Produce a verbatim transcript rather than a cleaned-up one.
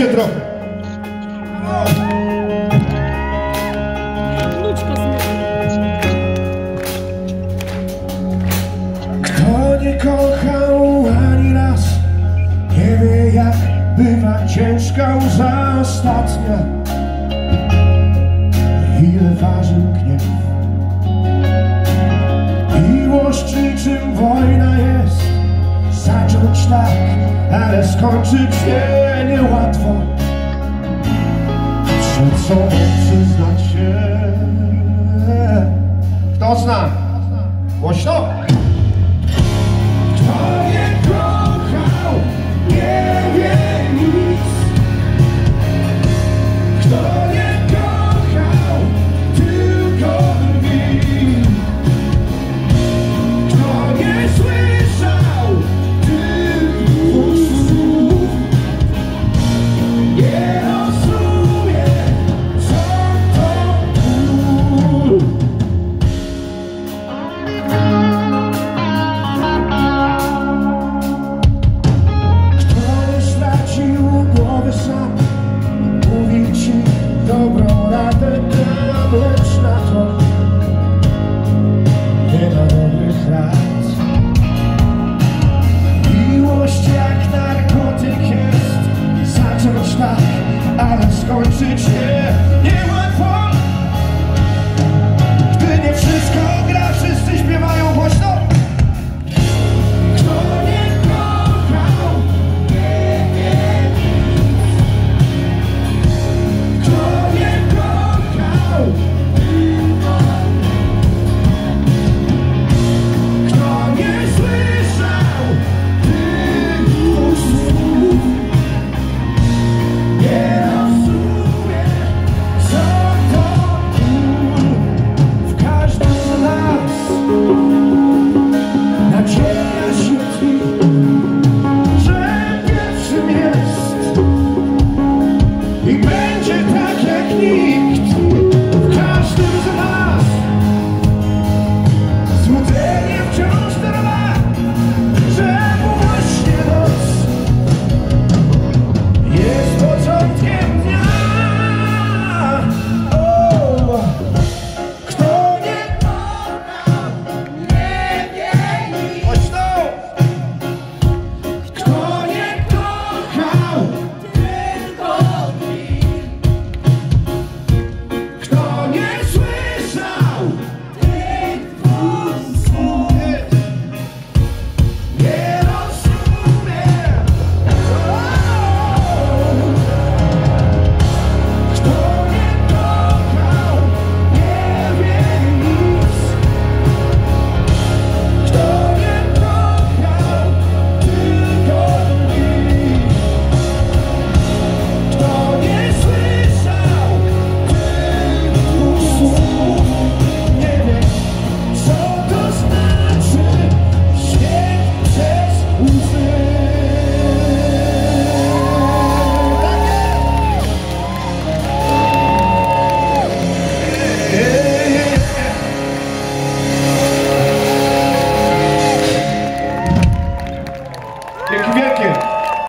trochę. Kto nie kochał ani raz, nie wie, jak bywa ciężka łza ostatnia. Ile waży gniew. Miłość niczym wojna jest. Zacząć tak, ale skończyć się niełatwo. Przed sobą przyznać się. Kto zna? Głośno? Kto nie kochał, nie wie nic. Kto nie kochał, tylko drwi. Kto nie słyszał tych dwóch słów, nie rozumie, co to ból. Kto nie stracił głowy sam, mówi ci dobrą radę dam, lecz na to nie ma dobrych rad. Miłość jak narkotyk jest. Zacząć tak, ale skończyć